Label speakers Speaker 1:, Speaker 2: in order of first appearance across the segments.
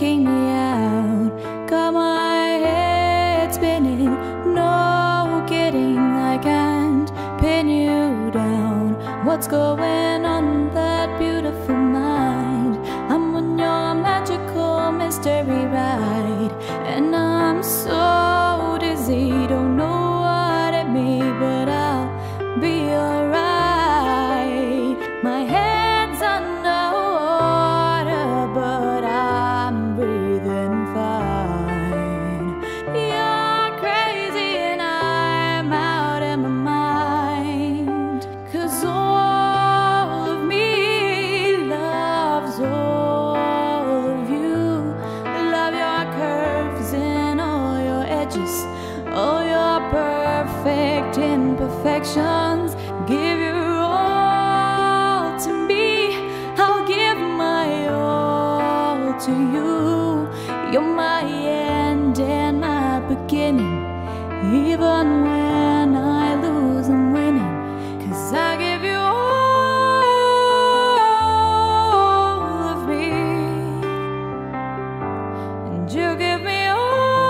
Speaker 1: taking me out. Got my head spinning, no kidding, I can't pin you down. What's going on in that beautiful mind? I'm on your magical mystery ride, and I'm so dizzy, don't know what it means, but I'll be alright. My head's underwater, but I'm breathing fine. You're crazy and I'm out of my mind, 'cause all of me loves all of you. Love your curves and all your edges, all your perfect imperfections. Give your all to me, I'll give my all to you. You're my end and my beginning, even when I lose I'm winning, 'cause I give you all of me, and you give me all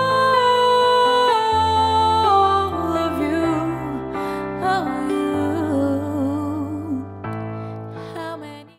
Speaker 1: of you, oh you. How many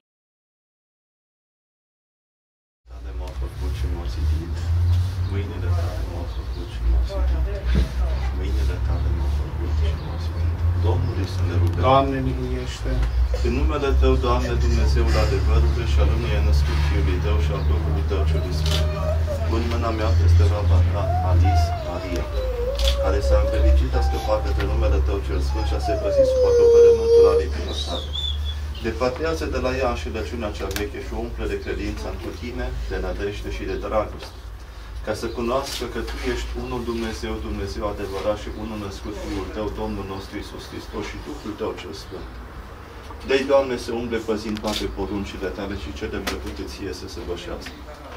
Speaker 2: Tale m-au făcut și m-au sitit, mâinile tale m-au făcut și m-au sitit, mâinile tale m-au făcut și m-au sitit. Domnului să ne rugăm.
Speaker 3: Doamne, miluiește!
Speaker 2: În numele Tău, Doamne, Dumnezeul adevărului și al lumii ai născut Fiului Tău și al Duhului Tău celui Sfânt. Pun mâna mea peste roaba ta, Alice Maria, care s-a înfericit, a scăpat către numele Tău cel Sfânt și a se păzit sub acoperământul aripilor sale. Depatrează de la ea înșelăciunea cea veche și o umple de credință întru Tine, de nădejde și de dragoste, ca să cunoască că Tu ești unul Dumnezeu, Dumnezeu adevărat și unul născut Fiul Tău, Domnul nostru Iisus Hristos și Duhul Tău cel Sfânt. Dă-i, Doamne, să umble păzind toate poruncile Tale și cele plăcute Ție să se vășească.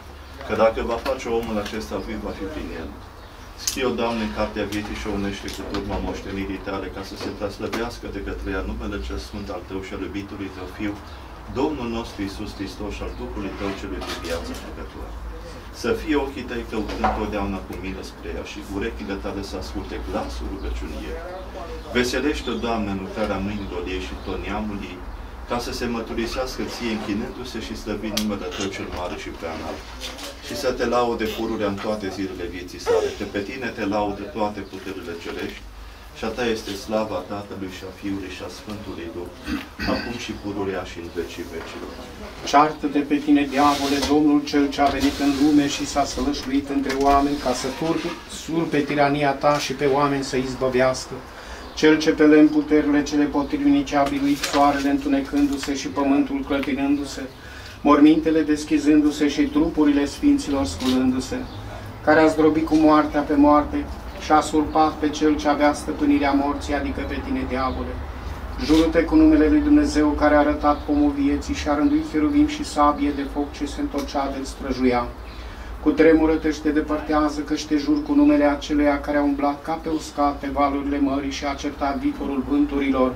Speaker 2: Că dacă va face omul acesta, lui va fi prin el. Scrie-o, Doamne, în cartea vieții și o unește cu turma moștenirii Tale, ca să se traslăbească de către ea numele cel Sfânt al Tău și al iubitului Tău Fiu, Domnul nostru Iisus Hristos și al Duhului Tău celui de viață făcătoare. Să fie ochii Tăi căutând totdeauna cu milă spre ea și urechile Tale să asculte glasul rugăciunii ei. Veselește-o, Doamne, în lucrarea mâinilor ei și tot neamul ei, ca să se mărturisească Ție închinându-se și slăvind numele Tău cel mare și prea înalt. Și să Te laude pururea în toate zilele vieții sale, că pe Tine Te laude toate puterile cerești, și a Ta este slava Tatălui și a Fiului și a Sfântului Duh, acum și pururea și în vecii vecilor.
Speaker 3: Ceartă-te pe tine, diavole, Domnul cel ce a venit în lume și s-a sălășluit între oameni, ca să surpe tirania ta și pe oameni să izbăvească. Cel ce pe lemn puterile cele potrivnice a biruit soarele întunecându-se și pământul clătinându-se, mormintele deschizându-se și trupurile sfinților sculându-se, care a zdrobit cu moartea pe moarte și a surpat pe cel ce avea stăpânirea morții, adică pe tine, diavole. Jură-te cu numele lui Dumnezeu, care a arătat pomul vieții și a rânduit cheruvim și sabie de foc ce se întorcea de-l străjuia. Cu tremură-te și te depărtează, că te jur cu numele aceluia care a umblat ca pe uscat pe valurile mării și a certat viporul vânturilor,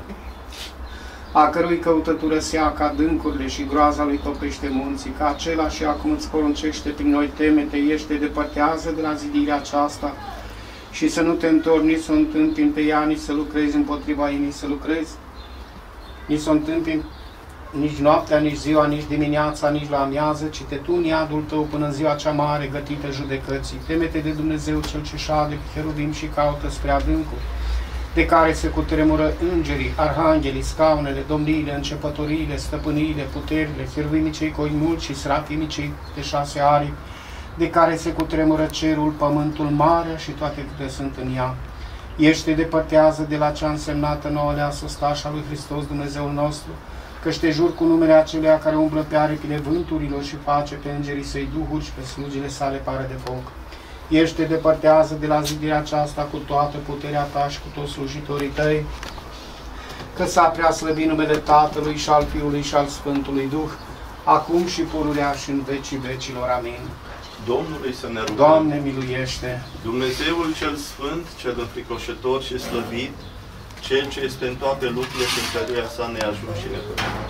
Speaker 3: a cărui căutătură seacă adâncurile și groaza lui topește munții, ca acela și acum îți poruncește prin noi, teme-te, ești, te depărtează de la zidirea aceasta și să nu te întorci, nici să o întâmpini pe ea, nici să lucrezi împotriva ei, nici să lucrezi, nici să o întâmpini nici noaptea, nici ziua, nici dimineața, nici la amiază, ci te tu în iadul tău până în ziua cea mare gătită judecății. Teme-te de Dumnezeu cel ce șade cu cherubim și caută spre adâncul, de care se cutremură îngerii, arhanghelii, scaunele, domniile, începătoriile, stăpâniile, puterile, cherubimii cei coi mulți și srafimii cei de 6 aripi, de care se cutremură cerul, pământul, marea și toate câte sunt în ea. Ești te depărtează de la cea însemnată nouă leasă ostașa lui Hristos Dumnezeul nostru, căci te jur cu numele aceluia care umblă pe aripile vânturilor și face pe îngerii săi duhuri și pe slugile sale pare de foc. Ești te depărtează de la zidirea aceasta cu toată puterea ta și cu toți slujitorii tăi, că s-a prea slăvit numele Tatălui și al Fiului și al Sfântului Duh, acum și pururea și în vecii vecilor. Amin.
Speaker 2: Domnului să ne rugăm.
Speaker 3: Doamne, miluiește!
Speaker 2: Dumnezeul cel Sfânt, cel înfricoșător și slăvit, Cel ce este în toate lucrurile și în căruia sa ne ajut și ne păcătos.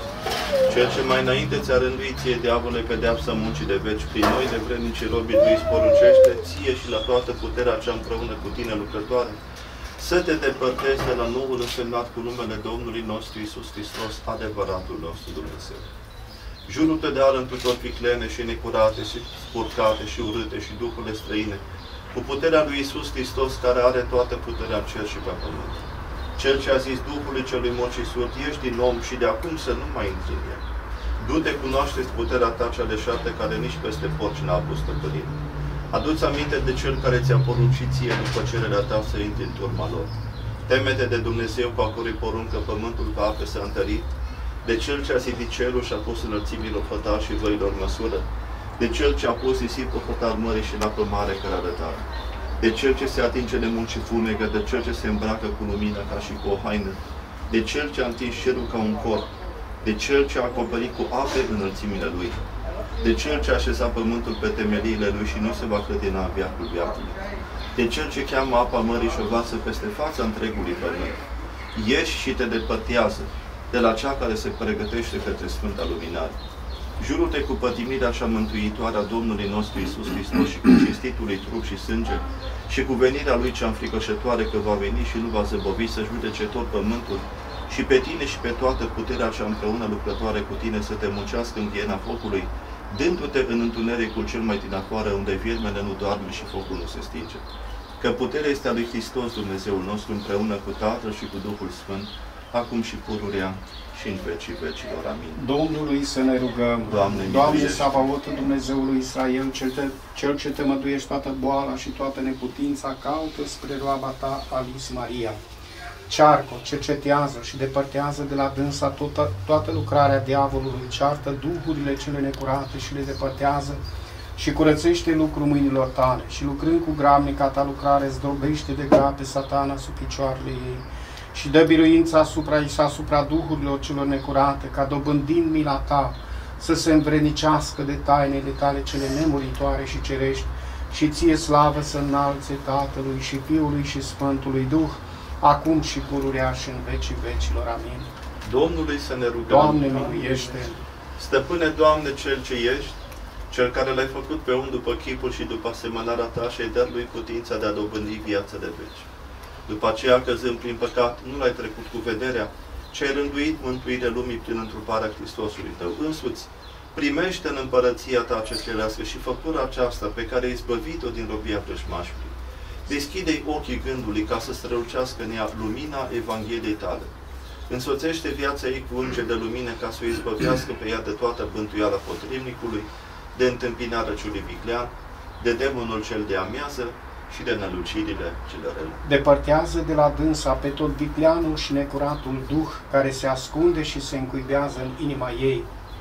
Speaker 2: Cel ce mai înainte ți-a rânduit ție, diavole, pedeapsa muncii de veci, prin noi de vrednici robii lui îți poruncește, ție și la toată puterea cea împreună cu tine lucrătoare, să te depărtezi de la noul însemnat cu numele Domnului nostru Iisus Hristos, adevăratul nostru Dumnezeu. Jurul-te de ală întrucor viclene și necurate și spurcate și urâte și duhurile străine, cu puterea lui Iisus Hristos, care are toată puterea în cer și pe pământ. Cel ce a zis Duhului celui mort și surd, ieși din om și de acum să nu mai intri în el. Du-te, cunoaște-ți puterea ta cea deșartă, care nici peste porci n-a avut stăpânire. Adu-ți aminte de cel care ți-a poruncit ție după cererea ta să intri în turma lor. Teme-te de Dumnezeu, cu a cărui poruncă pământul ca apă s-a întărit, de cel ce a zidit cerul și a pus înălțimilor hătar și văilor măsură, de cel ce a pus nisipul hătar mării și în apă mare care arătare, de cel ce se atinge de munci și fumegă, de cel ce se îmbracă cu lumina ca și cu o haină, de cel ce a întins cerul ca un corp, de cel ce a acoperit cu ape înălțimile lui, de cel ce a așezat pământul pe temeliile lui și nu se va clătina în viacul viacului, de cel ce cheamă apa mării și o varsă peste fața întregului pământ. Ieși și te depărtează de la cea care se pregătește către Sfânta Luminare. Jurul-te cu pătimirea așa mântuitoare a Domnului nostru Iisus Hristos și cu cinstitului trup și sânge și cu venirea Lui cea înfricoșătoare că va veni și nu va zăbovi să judece tot pământul și pe tine și pe toată puterea cea împreună lucrătoare cu tine să te muncească în ghiena focului, dându-te în întunericul cel mai din afară, unde viermele nu doarme și focul nu se stinge. Că puterea este a lui Hristos Dumnezeul nostru împreună cu Tatăl și cu Duhul Sfânt, acum și pururea și în vecii vecilor. Amin.
Speaker 3: Domnului să ne rugăm. Doamne Savaot, Dumnezeul lui Israel, Cel ce te mântuiești toată boala și toată neputința, caută spre roaba ta, Alice Maria. Cearcă, cercetează și depărtează de la dânsa toată lucrarea diavolului, ceartă duhurile cele necurate și le depărtează și curățește lucrul mâinilor tale și lucrând cu grabnica ta lucrare, zdrobește de grea pe Satana sub picioarele ei și dă biruința asupra duhurilor celor necurate, ca dobândind mila ta să se învrednicească de tainele tale cele nemuritoare și cerești și ție slavă să înalțe Tatălui și Fiului și Sfântului Duh, acum și pururea și în vecii vecilor. Amin.
Speaker 2: Domnului să ne rugăm.
Speaker 3: Doamne, miluiește!
Speaker 2: Stăpâne, Doamne, Cel ce ești, Cel care l-ai făcut pe om după chipul și după asemănarea ta și ai dat lui putința de a dobândi viața de veci. După aceea, căzând prin păcat, nu l-ai trecut cu vederea, ci ai rânduit mântuirea lumii prin întruparea Hristosului tău însuți. Primește în împărăția ta ce cerească și făptura aceasta pe care ai izbăvit-o din robia vrăjmașului. Deschide-i ochii gândului ca să strălucească în ea lumina Evangheliei tale. Însoțește viața ei cu îngeri de lumină ca să o izbăvească pe ea de toată bântuiala potrivnicului, de întâmpinarea celui viclean, de demonul cel de amiază și de nălucirile cele rele.
Speaker 3: Depărtează de la dânsa pe tot vicleanul și necuratul duh care se ascunde și se încuibează în inima ei.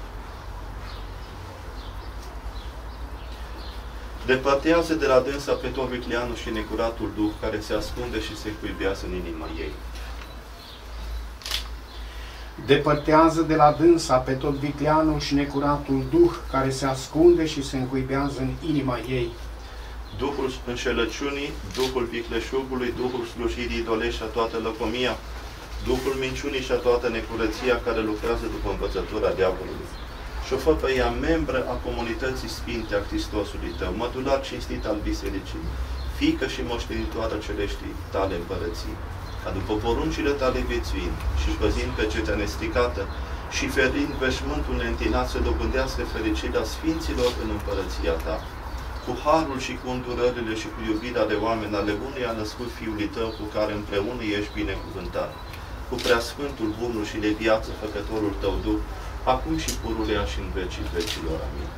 Speaker 2: Depărtează de la dânsa pe tot vicleanul și necuratul duh care se ascunde și se încuibează în inima ei.
Speaker 3: Depărtează de la dânsa pe tot vicleanul și necuratul duh care se ascunde și se încuibează în inima ei.
Speaker 2: Duhul înșelăciunii, Duhul vicleșugului, Duhul slujirii idolești și a toată lăcomia, Duhul minciunii și a toată necurăția care lucrează după învățătura diavolului. Și o fă pe ea membră a comunității sfinte a Hristosului tău, mădular cinstit al bisericii, fiică și moștenitoare celeștii tale împărății, ca după poruncile tale viețuind și păzind pe cetea nestricată și ferind veșmântul neîntinat să dobândească fericirea sfinților în împărăția ta. Cu harul și cu îndurările și cu iubirea de oameni ale unui a născut Fiului tău, cu care împreună ești binecuvântat, cu preasfântul bunul și de viață făcătorul tău Duh, acum și pururea și în vecii vecilor. Amin.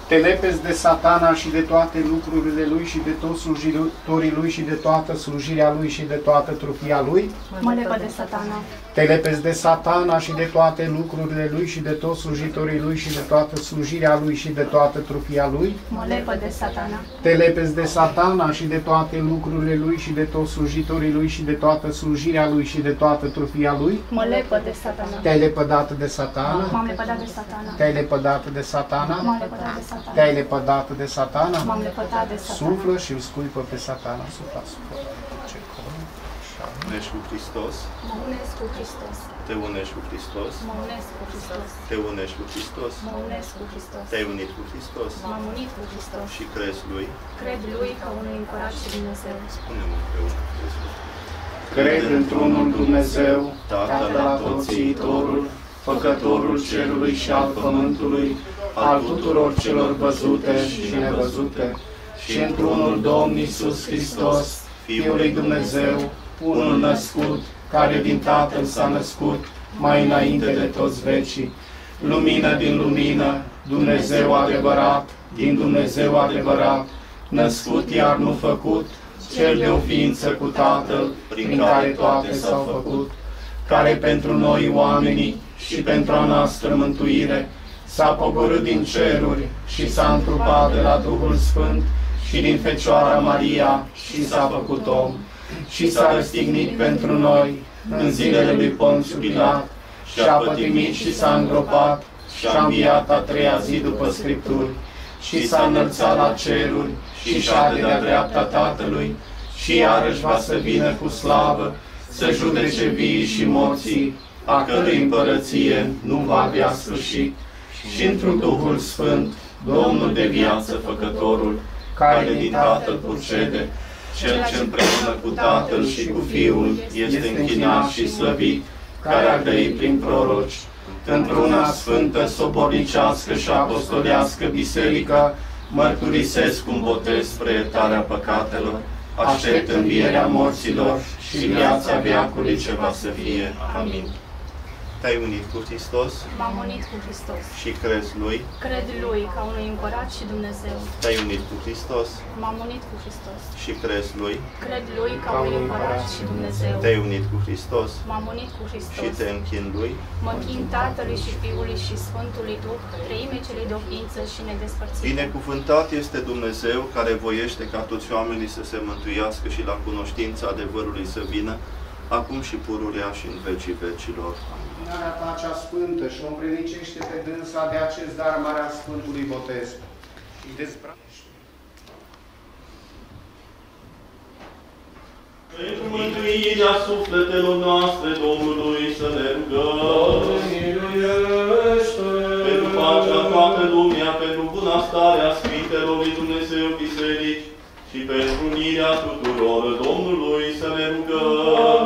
Speaker 3: Te lepezi de Satana și de toate lucrurile lui și de toți slujitorii lui și de toată slujirea lui și de toată trufia lui.
Speaker 4: Mă lepă de Satana.
Speaker 3: Te lepezi de Satana și de toate lucrurile lui și de toți slujitorii lui și de toată slujirea lui și de toată trufia lui.
Speaker 4: Mă lepă de Satana.
Speaker 3: Te lepezi de Satana și de toate lucrurile lui și de toți slujitorii lui și de toată slujirea lui și de toată trufia lui.
Speaker 4: Mă lepă de Satana.
Speaker 3: Te-ai lepădat de Satana.
Speaker 4: M-am lepădat de Satana.
Speaker 3: Te-ai lepădat de Satana.
Speaker 4: M-am lepădat de Satana.
Speaker 3: Te-ai lepădat de Satana.
Speaker 4: M-am lepădat de Satana.
Speaker 3: Suflă și îl scuipă pe Satana asupra.
Speaker 2: Unești cu Hristos.
Speaker 4: Mă unesc cu Hristos.
Speaker 2: Te unești cu Hristos.
Speaker 4: Mă unesc cu Hristos.
Speaker 2: Te unești cu Hristos.
Speaker 4: Mă unesc cu Hristos.
Speaker 2: Te-ai unit cu Hristos.
Speaker 4: M-am unit cu Hristos.
Speaker 2: Și crezi lui.
Speaker 4: Cred lui ca unui împărat și Dumnezeu.
Speaker 2: Spune-mă împreună.
Speaker 3: Cred într-unul Dumnezeu, Tatăl Atotțiitorul, Făcătorul cerului și al pământului, al tuturor celor văzute și nevăzute, și într-unul Domn Iisus Hristos, Fiul lui Dumnezeu, unul născut, care din Tatăl s-a născut, mai înainte de toți vecii, lumină din lumină, Dumnezeu adevărat, din Dumnezeu adevărat, născut iar nu făcut, cel de o ființă cu Tatăl, prin care toate s-au făcut, care pentru noi oamenii și pentru a noastră mântuire s-a pogorât din ceruri și s-a întrupat de la Duhul Sfânt și din Fecioara Maria și s-a făcut om și s-a răstignit pentru noi în zilele lui Ponțiu Pilat și a pătimit și s-a îngropat și a înviat a treia zi după Scripturi și s-a înălțat la ceruri și șade de-a dreapta Tatălui și iarăși va să vină cu slavă să judece vii și morții, a cărui împărăție nu va avea sfârșit, și într-un Duhul Sfânt, Domnul de viață Făcătorul, care din Tatăl procede, Cel ce împreună cu Tatăl și cu Fiul este închinat și slăvit, care a grăit prin proroci, într-una sfântă, sobornicească și apostolească biserică, mărturisesc un botez spre iertarea păcatelor, aștept învierea morților și viața veacului ce va să fie. Amin.
Speaker 2: Te-ai unit cu Hristos.
Speaker 4: M-am unit cu Hristos.
Speaker 2: Și crezi lui.
Speaker 4: Cred lui ca unui împărat și Dumnezeu.
Speaker 2: Te-ai unit cu Hristos.
Speaker 4: M-am unit cu Hristos.
Speaker 2: Și crezi lui.
Speaker 4: Cred lui ca unui împărat și Dumnezeu.
Speaker 2: Te-ai unit cu Hristos.
Speaker 4: M-am unit cu Hristos.
Speaker 2: Și te închin lui.
Speaker 4: Mă închin Tatălui și Fiului și Sfântului Duh, treime celei de o ființă și nedespărțită.
Speaker 2: Binecuvântat este Dumnezeu care voiește ca toți oamenii să se mântuiască și la cunoștința adevărului să vină, acum și pururea și în vecii vecilor.
Speaker 3: Lumina ta cea sfântă și o împrenicește pe dânsa de acest dar mare a Sfântului Botez și dezbracește.
Speaker 5: Pentru mântuirea sufletelor noastre, Domnului să ne rugăm. Pentru pacea toată lumea, pentru bunăstarea Sfintelor lui Dumnezeu Biserici și pentru unirea tuturor, Domnului să ne rugăm.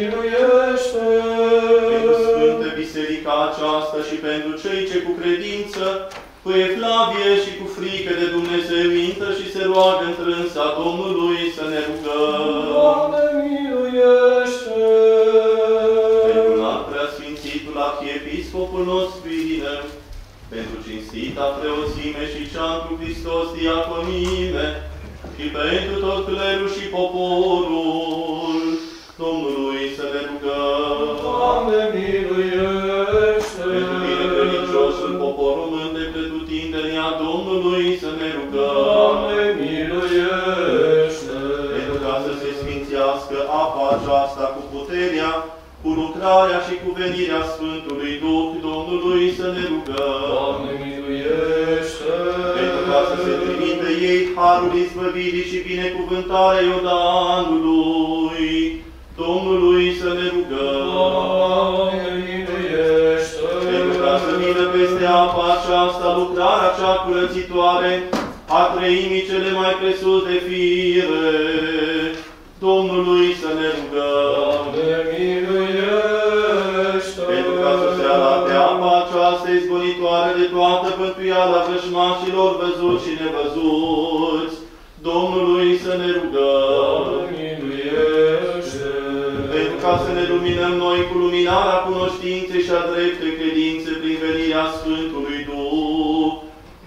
Speaker 5: Pentru Sfântă Biserica aceasta și pentru cei ce cu credință, cu evlavie și cu frică de Dumnezeu intră și se roagă întrânsa Domnului să ne rugăm.
Speaker 6: Doamne, miluiește!
Speaker 5: Pentru înalt preasfințitul arhiepiscopul nostru Irină, pentru cinstita preoțime și cea întru Hristos diaconime, și pentru tot clerul și poporul Domnului să ne rugăm.
Speaker 6: Doamne, miluiește!
Speaker 5: Pentru binecredinciosul popor român de pretutindenea Domnului să ne rugăm.
Speaker 6: Doamne, miluiește!
Speaker 5: Pentru ca să se sfințească apa aceasta cu puterea, cu lucrarea și cu venirea Sfântului Duh, Domnului să ne rugăm.
Speaker 6: Doamne, miluiește!
Speaker 5: Pentru ca să se trimite ei harul izbăvirii și binecuvântarea Iordanului, Domnului să ne rugăm.
Speaker 6: Doamne, miluiește!
Speaker 5: Pentru ca să vină peste apa aceasta lucrarea cea curățitoare a treimii cele mai presus de fire, Domnului să ne rugăm.
Speaker 6: Doamne, miluiește!
Speaker 5: Pentru ca să se arate apa aceasta izgonitoare de toată pântuiala vrăjmașilor văzuți și nevăzuți, Domnului să ne rugăm.
Speaker 6: Doamne, miluiește!
Speaker 5: Pentru ca să ne luminăm noi cu luminarea cunoștinței și a dreptei credințe prin venirea Sfântului Duh,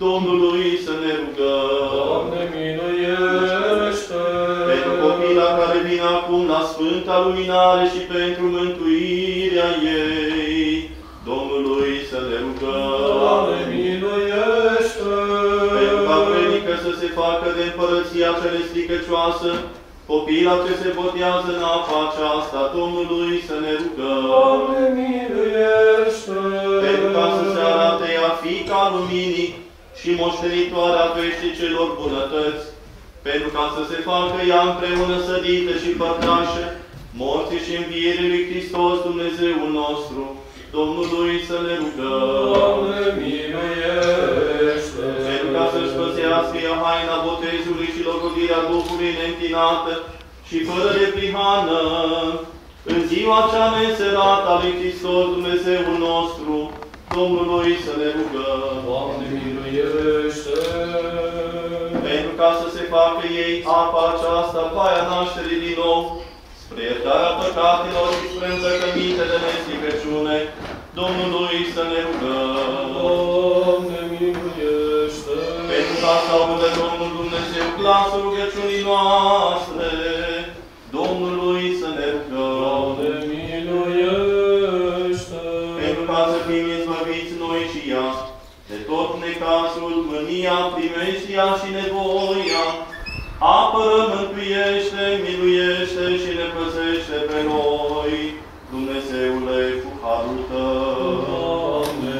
Speaker 5: Domnului să ne rugăm.
Speaker 6: Doamne, miluiește!
Speaker 5: Pentru copila care vine acum la Sfânta Luminare și pentru mântuirea ei, Domnului să ne rugăm.
Speaker 6: Doamne, miluiește!
Speaker 5: Pentru ca predică să se facă de împărăția cele stricăcioasă, copila ce se botează în apa aceasta, Domnului să ne rugăm.
Speaker 6: Doamne, miluiește!
Speaker 5: Pentru ca să se arate ea Fiica Luminii și moștenitoarea veșnicelor bunătăți, pentru ca să se facă ea împreună sădită și părtașă, morții și învierii lui Hristos Dumnezeul nostru, Domnului să ne rugăm.
Speaker 6: Doamne, miluiește!
Speaker 5: Pentru ca să-și păzească ea haina botezului și logodirea Duhului neîntinată și fără de prihană, în ziua cea neînserată a lui Hristos Dumnezeul nostru, Domnului să ne rugăm.
Speaker 6: Doamne, miluiește!
Speaker 5: Pentru ca să se facă ei apa aceasta, baia nașterii din nou, spre iertarea păcatelor și spre îmbrăcăminte de nestricăciune, Domnului să ne rugăm.
Speaker 6: Doamne, miluiește!
Speaker 5: Pentru ca să audă Domnul Dumnezeu glasul rugăciunii noastre, Domnului să ne rugăm.
Speaker 6: Doamne, miluiește!
Speaker 5: Pentru ca să fim izbăviți noi și ea, de tot necazul, mânia, primeștia și nevoia, apără, mântuiește, miluiește și ne păzește pe noi, Dumnezeule, cu harul Tău.
Speaker 6: Doamne,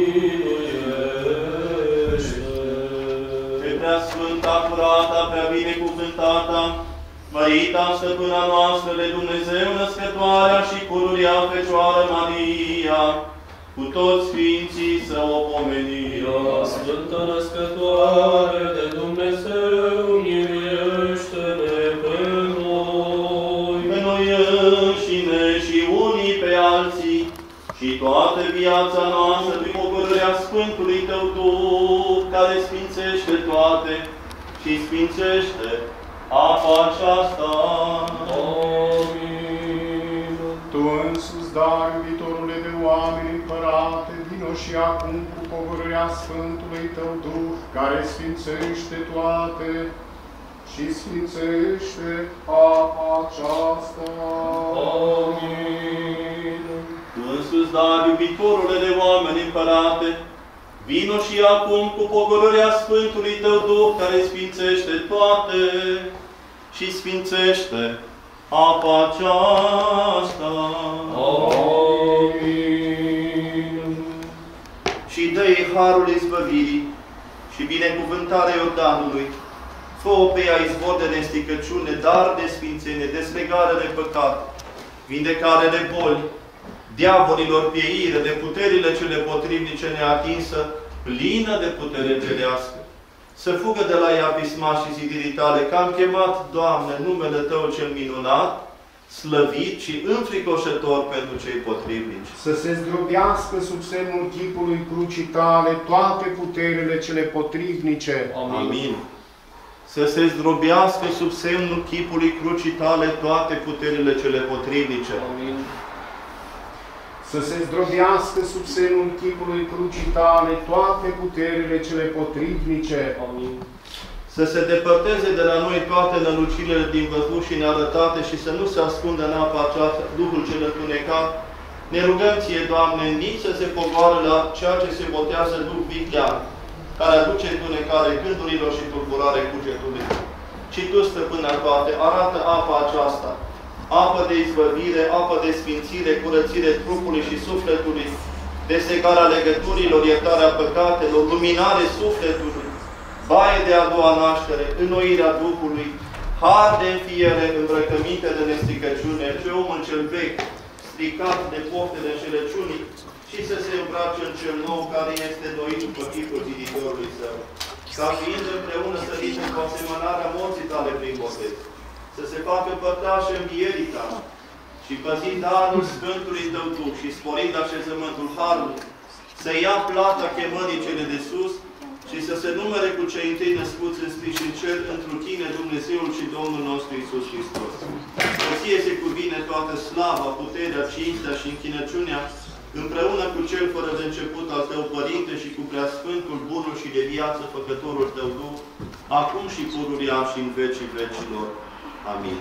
Speaker 6: miluiește!
Speaker 5: Pe prea sfânta, curata, prea binecuvântata, mărita stăpâna noastră de Dumnezeu, născătoarea și pururea Fecioară Maria, cu toți Sfinții să o pomenim.
Speaker 6: Ea, Sfântă Născătoare de Dumnezeu, miluiește-ne pe noi.
Speaker 5: Pe noi înșine și unii pe alții, și toată viața noastră prin pogorârea Sfântului Tău Duh, care sfințește toate și sfințește apa aceasta.
Speaker 6: Amin.
Speaker 3: Tu însuți, dar, iubitorule de oameni, Împărate, vino și acum cu pogorârea Sfântului Tău Duh, care sfințește toate și sfințește apa aceasta.
Speaker 6: Amin.
Speaker 5: Tu însuți, dar, iubitorule de oameni, Împărate, vino și acum cu pogorârea Sfântului Tău Duh, care sfințește toate și sfințește apa aceasta.
Speaker 6: Amin.
Speaker 2: Și dă-i harul izbăvirii și binecuvântarea Iordanului. Fă-o pe ea izvor de nesticăciune, dar de sfințenie, deslegare de păcat, vindecare de boli, diavolilor pieire, de puterile cele potrivnice neatinsă, plină de putere îngerească. Să fugă de la ea pismașii zidirii Tale, că am chemat, Doamne, numele Tău cel minunat, slăvit și înfricoșător pentru cei potrivnici.
Speaker 3: Să se zdrobească sub semnul chipului crucii Tale toate puterile cele potrivnice.
Speaker 5: Amin. Să se zdrobească sub semnul chipului crucii Tale toate puterile cele potrivnice.
Speaker 6: Amin.
Speaker 3: Să se zdrobească sub semnul chipului crucii Tale toate puterile cele potrivnice.
Speaker 6: Amin.
Speaker 5: Să se depărteze de la noi toate nălucirile din văzut și nearătate și să nu se ascundă în apa aceasta Duhul cel întunecat. Ne rugăm Ție, Doamne, nici să se pogoară la ceea ce se botează Duh viclean, care aduce întunecare gândurilor și tulburare cugetului. Ci Tu, Stăpâna toate, arată apa aceasta, apă de izbăvire, apă de sfințire, curățire trupului și sufletului, desegarea legăturilor, iertarea păcatelor, luminare sufletului, baie de a doua naștere, înnoirea Duhului, har de înfiere, îmbrăcăminte de nestricăciune, ce omul cel vechi, stricat de poftele înșelăciunii, și să se îmbrace în cel nou care este noit după chipul ziditorului Său, ca fiind împreună sărit în asemănarea morții Tale prin botez, să se facă părtașă învierii Tale și păzind darul Sfântului Tău Duh și sporind așezământul Harului, să ia plata chemării cele de sus și să se numere cu cei întâi născuți în scris în cer întru Tine, Dumnezeul și Domnul nostru Iisus Hristos. Că Ție se cuvine toată slava, puterea, cinstea și închinăciunea
Speaker 2: împreună cu Cel fără de început al Tău, Părinte, și cu Preasfântul, Bunul și de viață Făcătorul Tău Duh, acum și pururia și în vecii vecilor. Amin.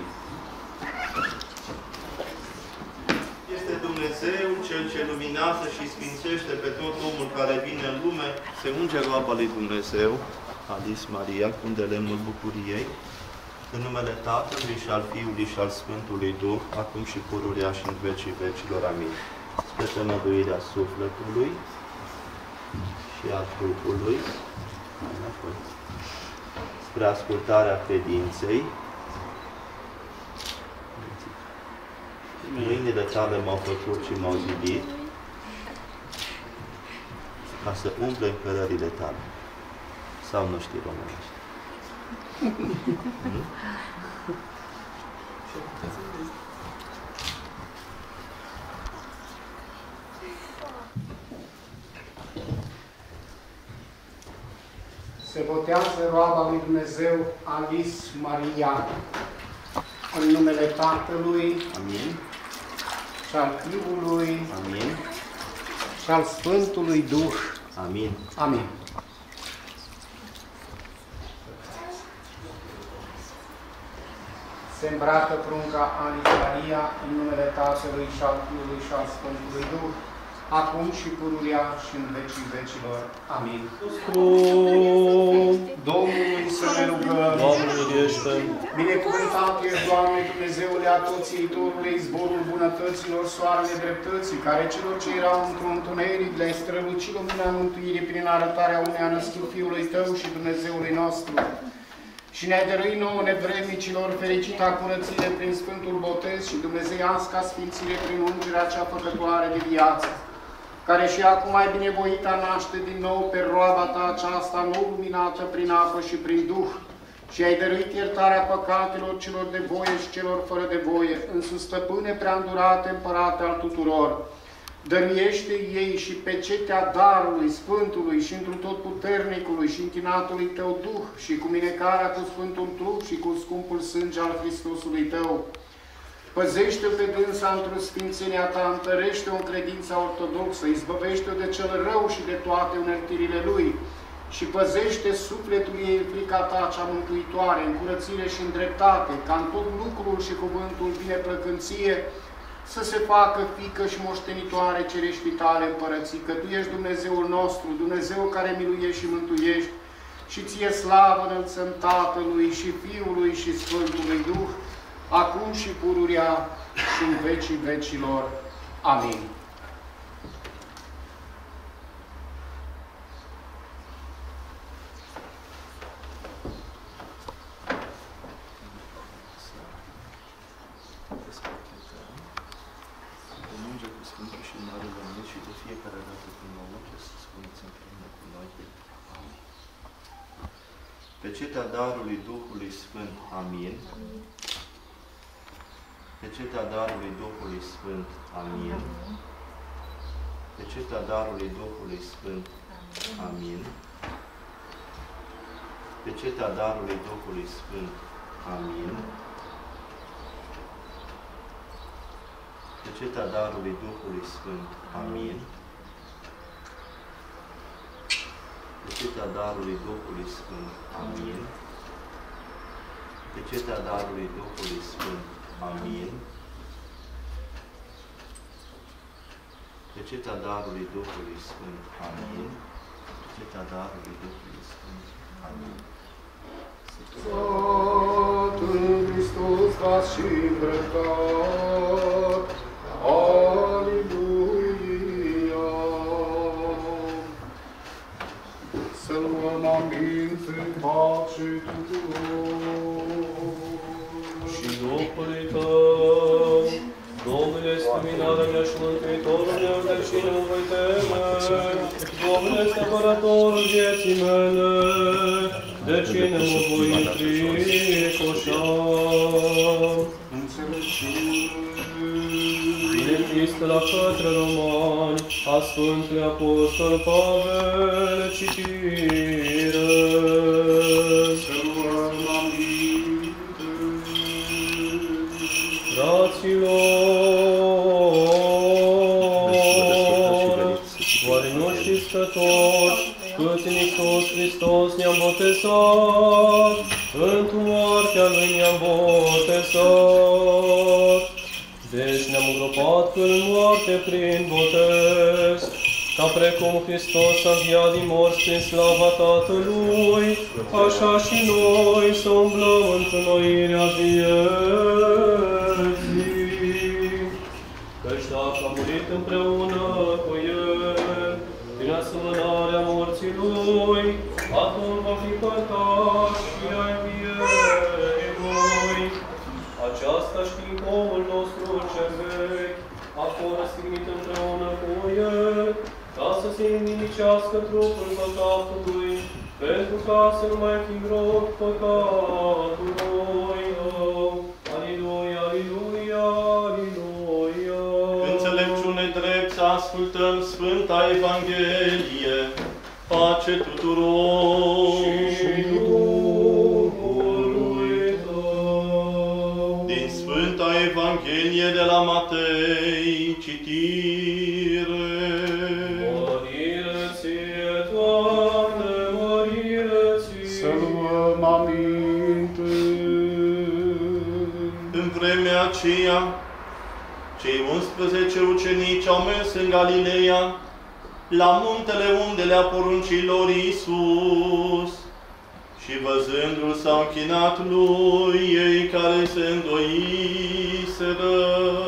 Speaker 2: Este Dumnezeu Cel ce luminează și sfințește pe tot omul care vine în lume. Se unge roaba lui Dumnezeu, Alis Maria, cu de lemnul bucuriei, în numele Tatălui și al Fiului și al Sfântului Duh, acum și pururia și în vecii vecilor. Amin. Spre tămăduirea sufletului și a trupului, spre ascultarea credinței. Mâinile Tale m-au făcut și m-au zidit ca să umple încărările Tale. Sau nu știi românești?
Speaker 3: Se botează roaba lui Dumnezeu Alis Maria în numele Tatălui,
Speaker 2: Amin.
Speaker 3: și al Fiului,
Speaker 2: Amin.
Speaker 3: și al Sfântului Duh.
Speaker 2: Amin.
Speaker 3: Amin. Se îmbracă prunca Alis Maria în numele Tatălui și al Fiului și al Sfântului Duh, acum și pururia și în vecii vecilor. Amin. Domnului să ne rugăm.
Speaker 6: Doamne, ești.
Speaker 3: Binecuvântat ești, Doamne, Dumnezeule Atoțiitorule, izvorul bunătăților, soarele dreptății, care celor ce erau într-un întuneric le-ai strălucit lumina mântuirii prin arătarea unei a născut Fiului Tău și Dumnezeului nostru. Și ne-ai dăruit nouă nevrednicilor fericita curățire prin Sfântul Botez și dumnezeiasca sfințire prin ungerea cea făcătoare de viață, care și acum ai binevoit a naște din nou pe roaba Ta aceasta nou luminată prin apă și prin Duh, și ai dăruit iertarea păcatelor celor de voie și celor fără de voie, însuși Stăpâne preandurate, Împărate al tuturor. Dăruiește ei și pecetea darului Sfântului și întru tot puternicului și închinatului Tău Duh și cu minecarea cu Sfântul Trup și cu scumpul sânge al Hristosului Tău. Păzește-o pe dânsa într-o sfințenia Ta, întărește-o în credința ortodoxă, izbăvește-o de cel rău și de toate unertirile lui și păzește sufletul ei în frica Ta cea mântuitoare, în curățire și în dreptate, ca în tot lucrul și cuvântul bineplăcânție, să se facă fiică și moștenitoare cereștii Tale împărății, că Tu ești Dumnezeul nostru, Dumnezeu care miluiești și mântuiești, și Ție slavă înălțăm Tatălui și Fiului și Sfântului Duh, acum și pururia și în vecii vecilor. Amin.
Speaker 2: Pecetea darului Duhului Sfânt. Amin. Pecetea darului Duhului Sfânt. Amin. Pecetea darului Duhului Sfânt. Amin. Pecetea darului Duhului Sfânt. Amin. Pecetea darului Duhului Sfânt. Amin. Pecetea darului Duhului Sfânt. Amin. Pecetea darului Duhului Sfânt. Amin. Pecetea darului Duhului Sfânt. Amin. Pecetea darului Duhului Sfânt. Amin.
Speaker 3: Tatăl Hristos ca și îmbrăcat. Aleluia! Să luăm aminte în pace tuturor.
Speaker 6: Și Duhului Tău, Domnule, este minarea mea și Mântuitorul meu, de cine îmi voi teme? Domnule, este apărătorul vieții mele, de cine mă voi înfricoșa? Din Epistola către Romani, a Sfântului Apostol Pavel, citire. Fraților, cât în Iisus Hristos ne-am botezat, într-o moartea Lui ne-am botezat. Deci ne-am îngropat în moarte prin botez, ca precum Hristos a înviat din morți prin slava Tatălui, așa și noi să umblăm într-înnoirea vieții. Căci dacă am murit împreună cu El, prin asemănarea morții Lui, atunci va fi părtaș și ai vieții Lui. Aceasta știm că omul nostru cel vechi a fost răstignit împreună cu El, ca să se nimicească trupul păcatului, pentru ca să nu mai fi grob păcatului. Aleluia, aleluia, aleluia.
Speaker 5: Înțelepciune drept să ascultăm Sfânta Evanghelie, pace tuturor.
Speaker 6: Și Duhului Tău.
Speaker 5: Din Sfânta Evanghelie de la Matei, citire.
Speaker 6: Mărire ție, Doamne, mărire ție.
Speaker 3: Să luăm aminte.
Speaker 5: În vremea aceea, cei 11 ucenici au mers în Galileea, la muntele unde le-a poruncit lor Iisus. Și văzându-l s-au închinat lui ei care se îndoiseră.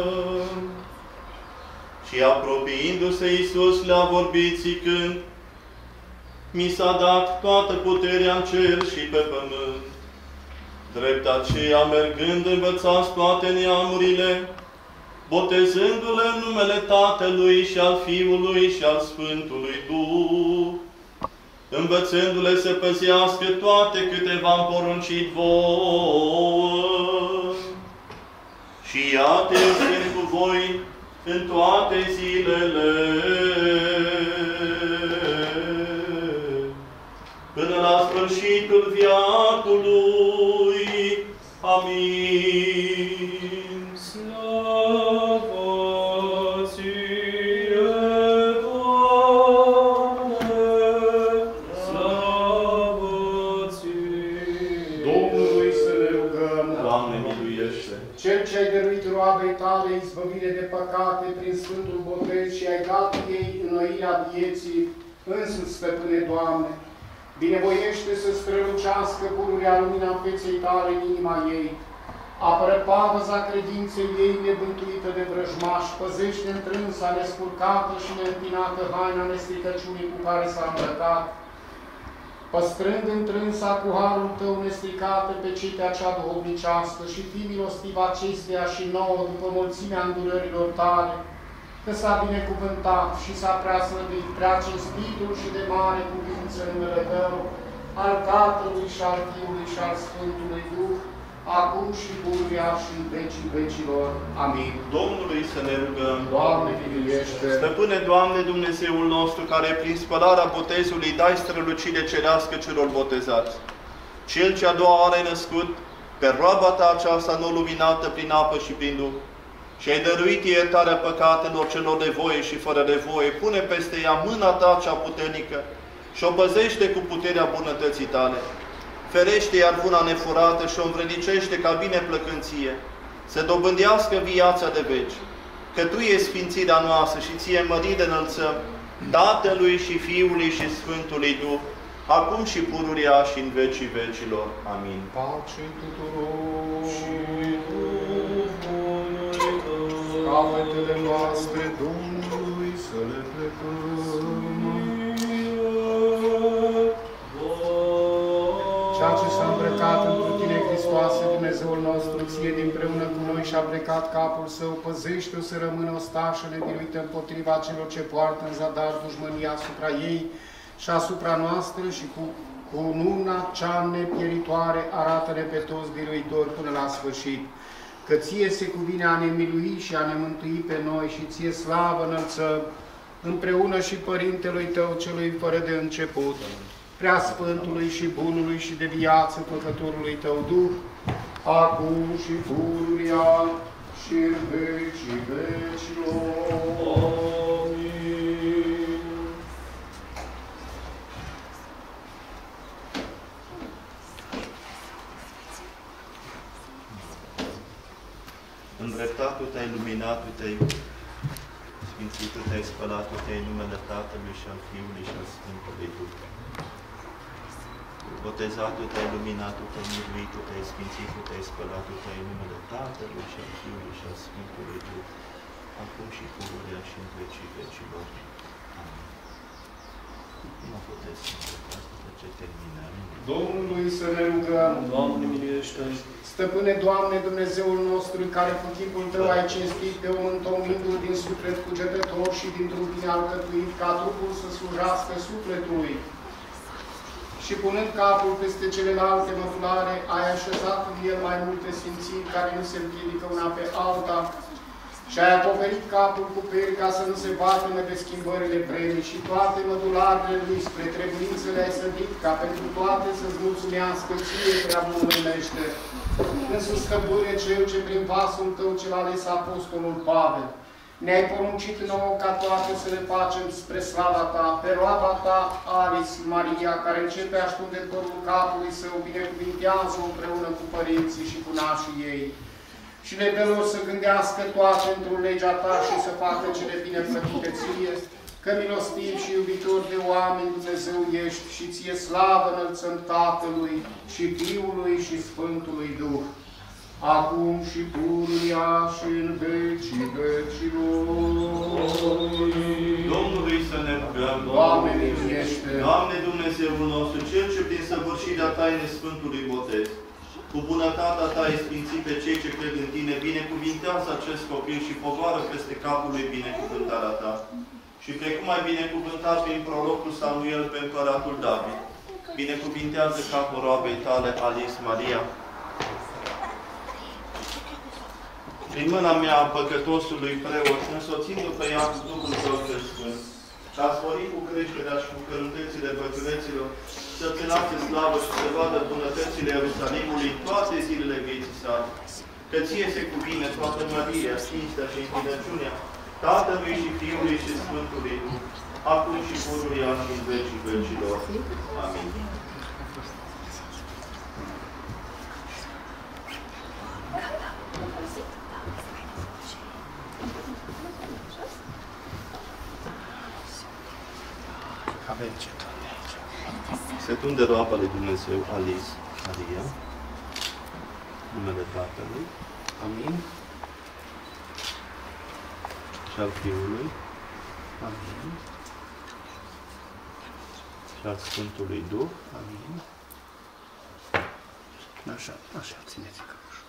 Speaker 5: Și apropiindu-se Iisus le-a vorbit zicând: Mi s-a dat toată puterea în cer și pe pământ. Drept aceea, mergând, învățați toate neamurile, botezându-le în numele Tatălui și al Fiului și al Sfântului Duh, învățându-le să păzească toate câte v-am poruncit vouă. Și iată, eu sunt cu voi în toate zilele, până la sfârșitul veacului. Amin.
Speaker 6: Slavă ție, Doamne, slavă ție.
Speaker 3: Domnului să ne rugăm.
Speaker 5: Doamne, miluiește!
Speaker 3: Cel ce ai dăruit roabei tale izbăvire de păcate prin Sfântul Botez și ai dat ei înnoirea vieții, însuți, Stăpâne, Doamne, binevoiește să strălucească pururea lumina feței tale în inima ei, apără pavăza credinței ei nebântuită de vrăjmași, păzește întrânsa nespurcată și neîmpinată haina nestricăciunii cu care s-a îmbrăcat, păstrând întrânsa cu harul tău nestricată pe cetea cea duhovnicească și fii milostiv acesteia și nouă după mulțimea îndurărilor tale, că s-a binecuvântat și s-a prea slăvit, prea cinstitul și de mare cuvință numele Tău, al Tatălui și al Fiului și al Sfântului Duh, acum și pururea și în vecii vecilor. Amin.
Speaker 5: Domnului să ne rugăm.
Speaker 3: Doamne, miluiește!
Speaker 5: Stăpâne, Doamne, Dumnezeul nostru, care prin spălarea botezului dai strălucire cerească celor botezați. Cel ce a doua oară ai născut, pe roaba ta aceasta nou-luminată prin apă și prin Duh, și ai dăruit iertarea păcatelor celor de voie și fără de voie, pune peste ea mâna ta cea puternică și o păzește cu puterea bunătății tale. Ferește iar vuna nefurată și o învrednicește ca bine plăcânție, să dobândească viața de veci. Că Tu ești sfințirea noastră și Ție mărire înălțăm, Tatălui și Fiului și Sfântului Duh, acum și pururia și în vecii vecilor. Amin.
Speaker 3: Pace tuturor!
Speaker 6: Și Duhului Tău.
Speaker 3: Capetele noastre Domnului să le plecăm. Ceea ce s-a îmbrăcat întru Tine, Hristoase, Dumnezeul nostru, Ție dinpreună cu noi și-a plecat capul Său, păzește-o să rămână ostașă nebiruită împotriva celor ce poartă în zadar dușmânia asupra ei și asupra noastră și cu nuna cea nepieritoare arată-ne pe toți biruitori până la sfârșit. Că Ție se cuvine a ne milui și a ne mântui pe noi și Ție slavă înălțăm, împreună și Părintelui Tău celui fără de început, prea Sfântului și Bunului și de viață Făcătorului Tău Duh, acum și pururia și în vecii vecilor.
Speaker 6: Amin.
Speaker 2: Îndreptatul te-ai, luminatul te-ai, sfințitul te-ai, spălatul te-ai, numele Tatălui și al Fiului și al Sfântului Duh. Botezatul te-ai, luminatul te-ai, miluitul te-ai, sfințitul te-ai, spălatul te-ai, numele Tatălui și al Fiului și al Sfântului Duh. Acum și pururea și în vecii vecilor. Amin. Nu puteți să după ce terminăm.
Speaker 3: Domnului să ne rugăm.
Speaker 6: Doamne, miluiește!
Speaker 3: Stăpâne, Doamne, Dumnezeul nostru, care cu chipul Tău ai cinstit pe om întomindu-l din suflet cugetător și dintr-un bine alcătuit, ca trupul să slujească sufletului. Și punând capul peste celelalte măflare, ai așezat în el mai multe sfințiri care nu se împiedică una pe alta, și ai acoperit capul cu peri ca să nu se batână de schimbările vremii și toate mădularele lui spre trebuințele ai sădit, ca pentru toate să-ți mulțumească ție, prea mulțumește. Însuși stăpâne cel ce prin vasul tău cel ales apostolul Pavel, ne-ai poruncit nouă ca toate să le facem spre slava ta, pe roaba ta, Alice Maria, care începe aștundătorul capului să o binecuvintează împreună cu părinții și cu nașii ei. Și le dă lor să gândească toate într-o legea ta și să facă cele bine plăcute ție, că milostiv și iubitor de oameni Dumnezeu ești și ție slavă înălțăm Tatălui și Fiului și Sfântului Duh, acum și pururea și în vecii vecilor.
Speaker 2: Domnului să ne rugăm.
Speaker 3: Doamne, miluiește!
Speaker 2: Doamne Dumnezeul nostru, Cel ce prin săvârșirea tainei Sfântului Botez, cu bunătatea ta ai sfințit pe cei ce cred în tine, binecuvintează acest copil și pogoară peste capul lui binecuvântarea ta. Și precum ai binecuvântat prin prorocul Samuel pe împăratul David, binecuvintează capul roabei tale, Alice Maria. Prin mâna mea a păcătosului preot, însoțindu-l pe ea cu Duhul Tău Sfânt, și a sporit cu creșterea și cu căruntețile bătrâneților, să-ți înalțe slavă și să vadă bunătățile Ierusalimului în toate zilele vieții sale. Că ție se cuvine toată mărirea, cinstea și închinăciunea Tatălui și Fiului și Sfântului Duh, acum și pururea și în vecii vecilor. Amin.
Speaker 3: Avem ce Doamne aici.
Speaker 2: Se tunde roaba lui Dumnezeu, Alice Maria, numele Tatălui,
Speaker 3: Amin.
Speaker 2: și al Fiului,
Speaker 3: Amin.
Speaker 2: și al Sfântului Duh.
Speaker 3: Amin. Așa, așa, țineți căușul.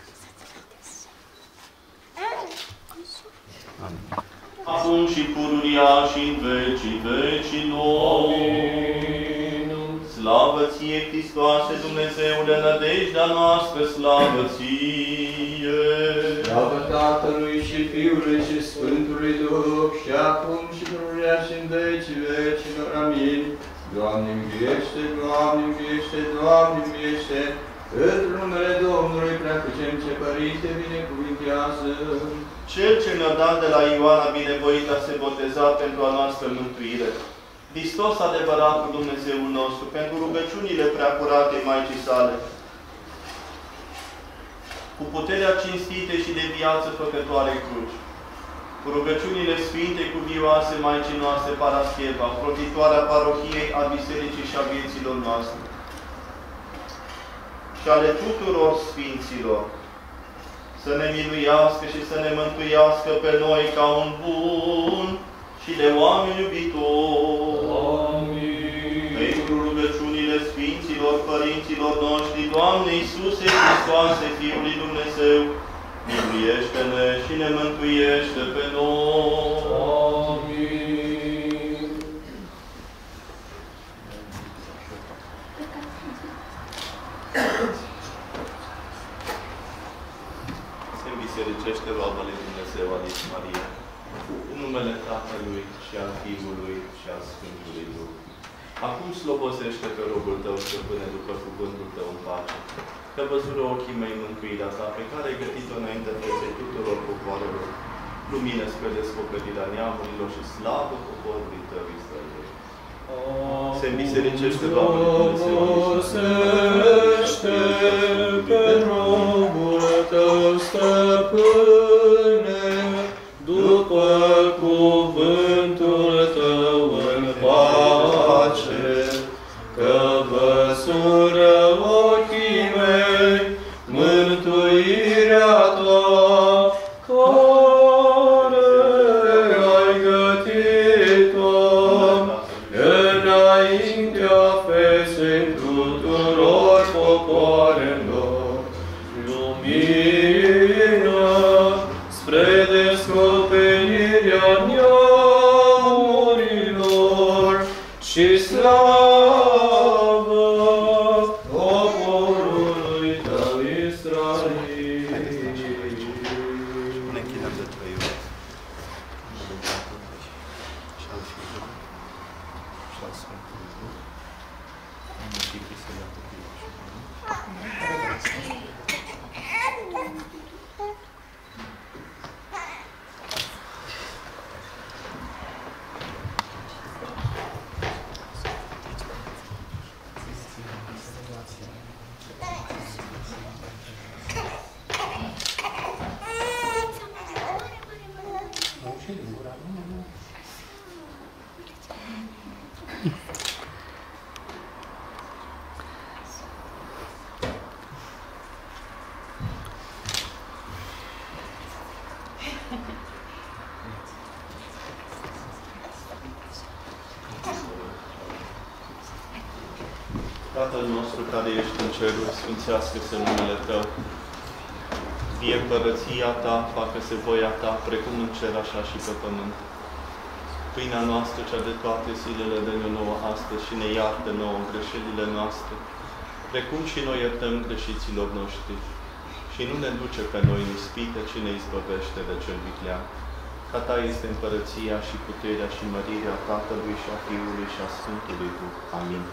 Speaker 2: Amin.
Speaker 5: Acum și pururia și în vecii vecilor.
Speaker 6: Amin.
Speaker 5: Slavă ție, Hristoase, Dumnezeule, nădejdea noastră, slavă ție!
Speaker 7: Slavă Tatălui și Fiului și Sfântului Duh, și acum și pururea și în vecii vecilor. Amin. Doamne înviește, Doamne înviește, Doamne înviește, într-un numele Domnului preacrucem ce Părinte binecuvintează.
Speaker 5: Cel ce ne-a dat de la Ioana binevoit a se boteza pentru a noastră mântuire. Hristos adevăratul Dumnezeul nostru, pentru rugăciunile preacurate Maicii sale, cu puterea cinstite și de viață făcătoare cruci, cu rugăciunile sfinte cuvioase Maicii noastre Parascheva, profitoarea parohiei a Bisericii și a vieților noastre, și ale tuturor sfinților, să ne miluiască și să ne mântuiască pe noi ca un bun și de oameni iubitori.
Speaker 6: Amin.
Speaker 5: Pentru rugăciunile Sfinților Părinților noștri, Doamne Iisuse Hristoase, Fiul lui Dumnezeu, miluiește-ne și ne mântuiește pe noi.
Speaker 6: Amin.
Speaker 2: Se bisericește roaba lui Dumnezeu, Alice Maria, în numele Tatălui și al Fiului și al Sfântului Duh. Acum slobosește pe robul tău, stăpâne, după cuvântul tău în pace, că văzură ochii mei mântuirea ta, pe care ai gătit-o înainte feței tuturor popoarelor, lumină spre descoperirea neamurilor și slavă poporului tău Israel. Se bisericește roaba lui Dumnezeu, Alice Maria,
Speaker 6: pe robul Tău, Stăpâne, după cuvântul Tău în pace, că văzură ochii mei mântuirea Ta, care ai gătit-o înaintea feței tuturor popoarelor, lumină spre descoperirea neamurilor și slavă poporului Tău Israel.
Speaker 2: Ne închinăm de 3 ori. Și al Fiului și al Sfântului Duh. Amin. Și Hristos iată Fiul și Bunul.
Speaker 5: Tatăl nostru care ești în ceruri, sfințească-se numele Tău. Vie împărăția Ta, facă-se voia Ta, precum în cer, așa și pe pământ. Pâinea noastră, cea de toate zilele, dă-ne nouă astăzi și ne iartă nouă greșelile noastre, precum și noi iertăm greșiților noștri. Și nu ne duce pe noi în ispită, ci ne izbăvește de cel viclean. Ca Ta este împărăția și puterea și mărirea Tatălui și a Fiului și a Sfântului Duh. Amin.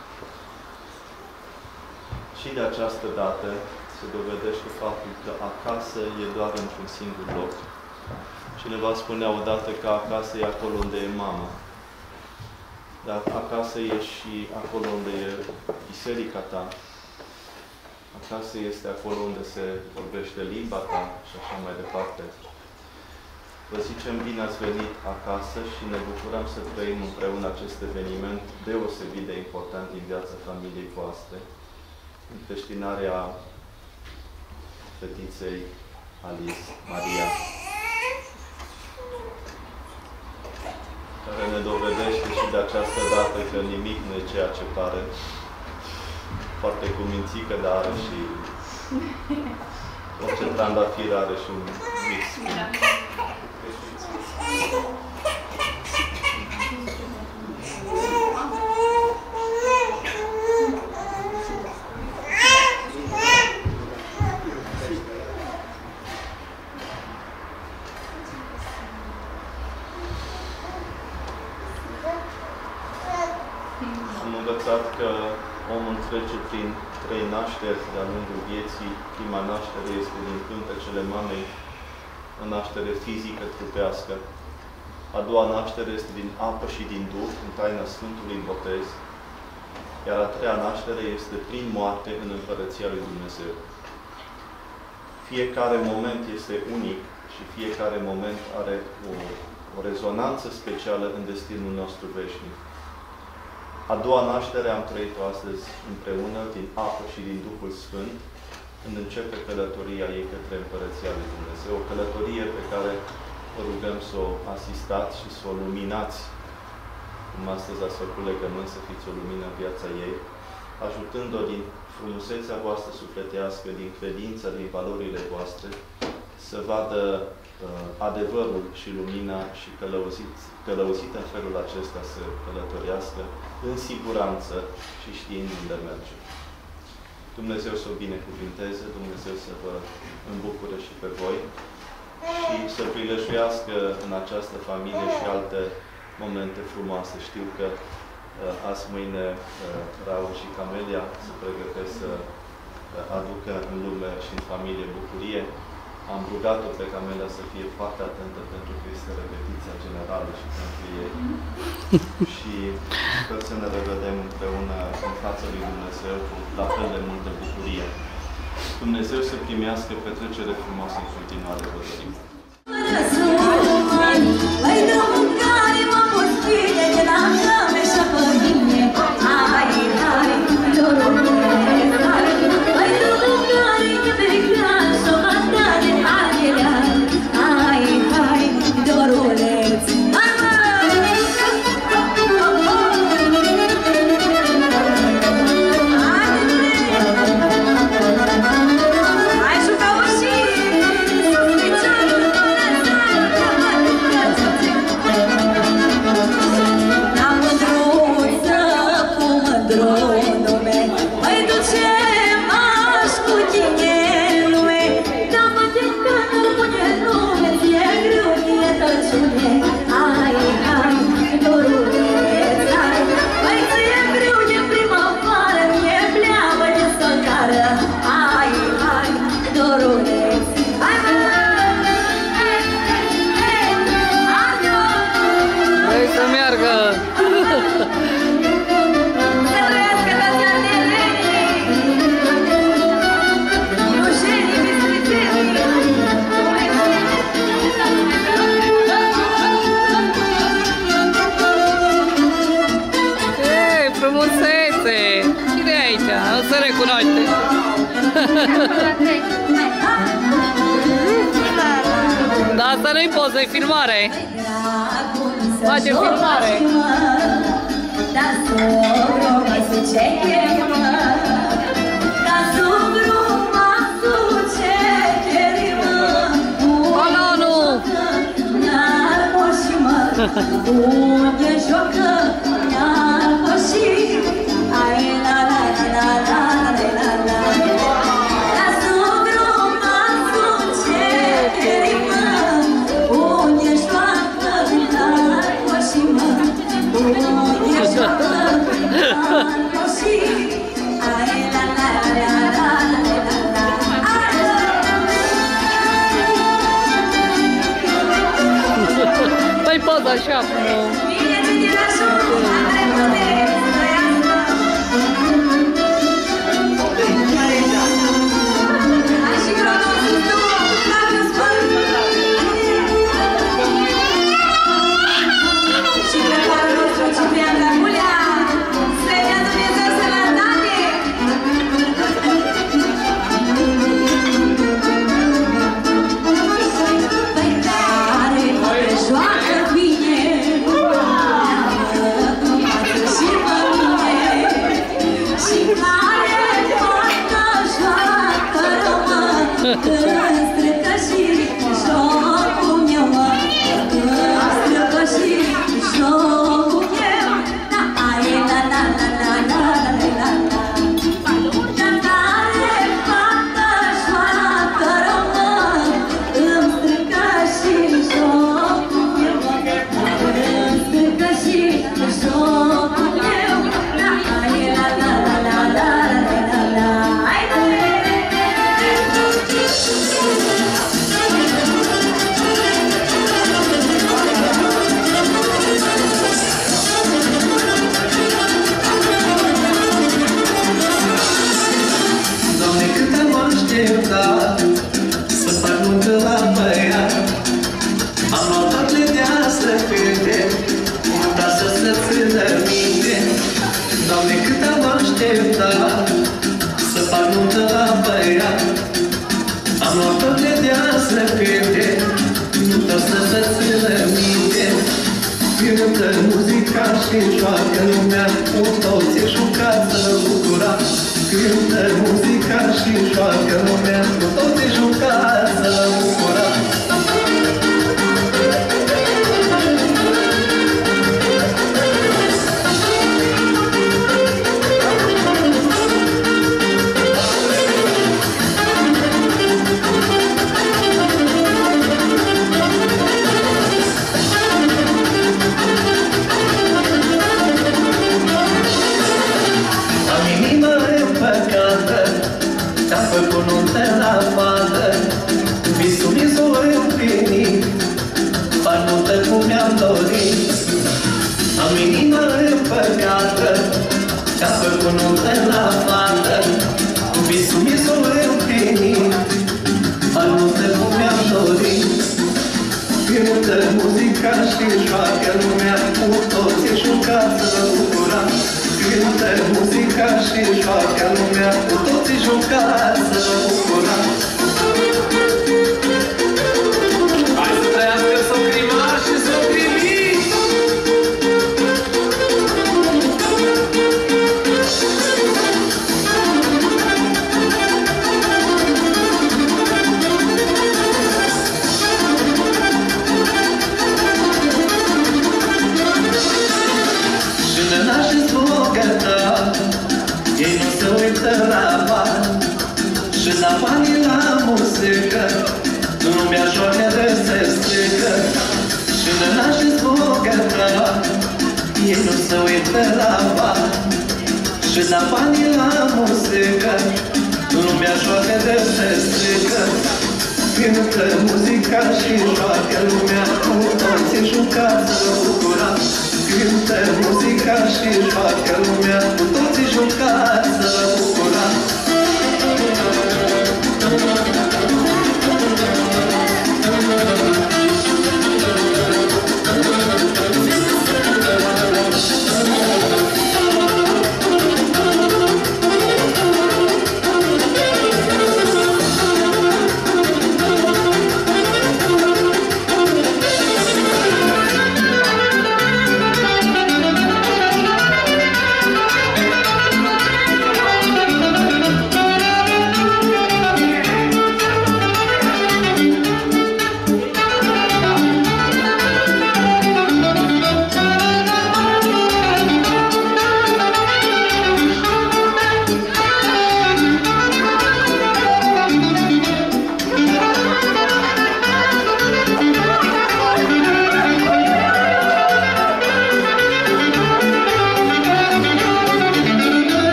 Speaker 5: Și de această dată se dovedește faptul că acasă e doar într-un singur loc. Cineva spunea odată că acasă e acolo unde e mama. Dar acasă e și acolo unde e biserica ta. Acasă este acolo unde se vorbește limba ta și așa mai departe. Vă zicem bine ați venit acasă și ne bucurăm să trăim împreună acest eveniment deosebit de important din viața familiei voastre. Încreștinarea fetiței Alice Maria, care ne dovedește și de această dată că nimic nu e ceea ce pare. Foarte cumințică, dar are și orice trandafir are și un mic spin. Am învățat că omul trece prin 3 nașteri de-a lungul vieții. Prima naștere este din pântecele mamei, o naștere fizică, trupească. A doua naștere este din apă și din Duh, în taina Sfântului Botez. Iar a treia naștere este prin moarte în Împărăția lui Dumnezeu. Fiecare moment este unic și fiecare moment are o rezonanță specială în destinul nostru veșnic. A doua naștere am trăit-o astăzi împreună, din apă și din Duhul Sfânt, când începe călătoria ei către Împărăția lui Dumnezeu. O călătorie pe care vă rugăm să o asistați și să o luminați, cum astăzi ați făcut legământ să fiți o lumină în viața ei, ajutând-o din frumusețea voastră sufletească, din credința, din valorile voastre, să vadă adevărul și lumina și călăuzit în felul acesta să călătorească în siguranță și știind unde merge. Dumnezeu să o binecuvinteze, Dumnezeu să vă îmbucure și pe voi și să prilejuiască în această familie și alte momente frumoase. Știu că azi mâine Raul și Camelia se pregătesc să aducă în lume și în familie bucurie. Am rugat-o pe Camelia să fie foarte atentă pentru că este repetiția generală și pentru ei. Și sper să ne revedem împreună în fața lui Dumnezeu cu la fel de multă bucurie.
Speaker 2: Dumnezeu să primească petrecere frumoasă în continuare, vă dorim.
Speaker 8: Da, asta nu-i poză, e filmare. Face filmare. Păi poza așa frumos.
Speaker 9: Te-a făcut nuntă la fadă, visul și joacă lumea, cu toții jucați să vă bucurați. Cântă muzica și joacă lumea, cu toții jucați să vă bucurați. Hai să trăiască socrii mari și socrii mici! Și nănași-ți bogătă, ei nu se uită la bani, și la banii la muzică, lumea joacă de se strică. Și nănași-ți bogătă, ei nu se uită la bani, și la banii la muzică, lumea joacă de se strică. Cântă muzica și joacă lumea, cu toții jucați să vă bucurați. Cântă muzica și joacă lumea, cu toții jucați să vă bucurați.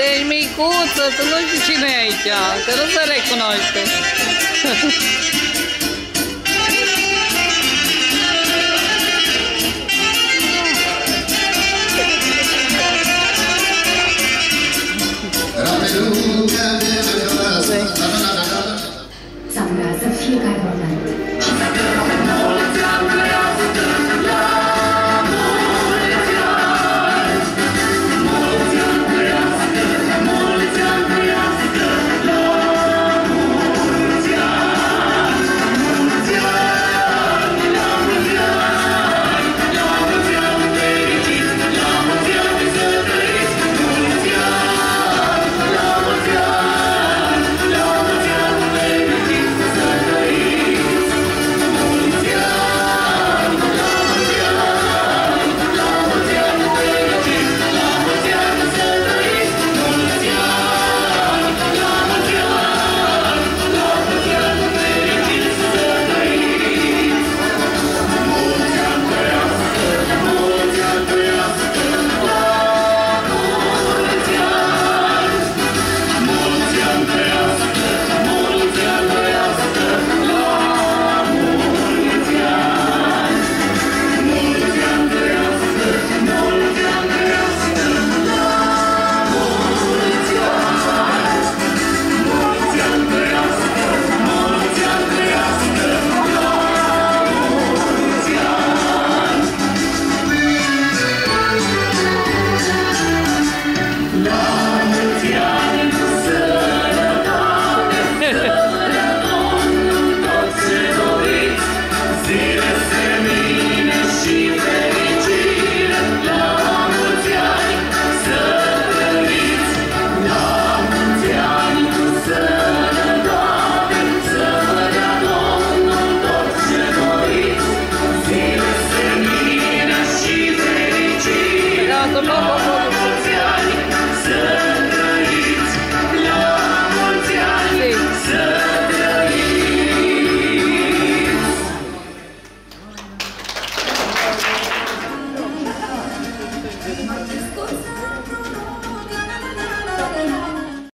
Speaker 8: micuță, tu nu știi cine e aici, că nu se recunoaște.